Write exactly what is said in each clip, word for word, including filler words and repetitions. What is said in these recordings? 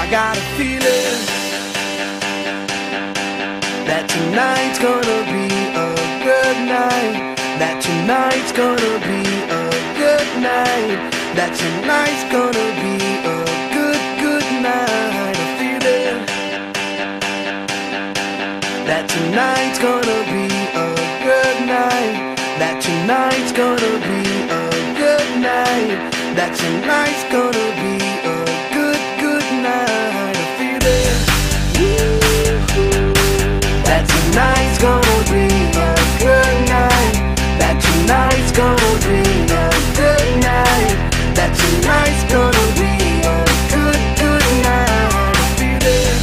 I got a feeling that tonight's gonna be a good night. That tonight's gonna be a good night. That tonight's gonna be a good, good night. A feeling that tonight's gonna be a good night. That tonight's gonna be a good night. That tonight's gonna be a good, good night. A feeling that tonight's gonna be a good night. That tonight's gonna be a good night. That tonight's gonna be a good, good night. A feeling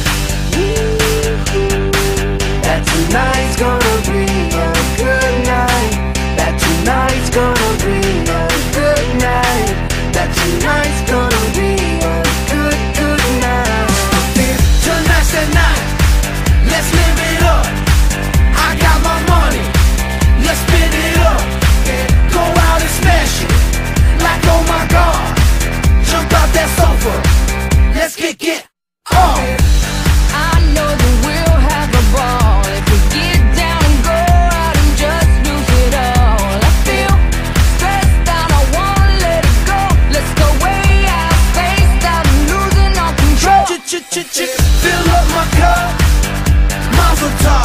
that tonight's gonna be a good night. That tonight's gonna be a good night. That tonight's gonna be a good, good night. Tonight's the night, let's live it up. I got my money, let's spin it up. Go out and smash it, like oh my God. Jump out that sofa, let's get get on. I know that we'll have a ball if we get down and go out and just lose it all. I feel stressed out, I wanna let it go. Let's go way out, spaced out and losing all control. Ch-ch-ch-ch, fill up my cup, Mazel tov.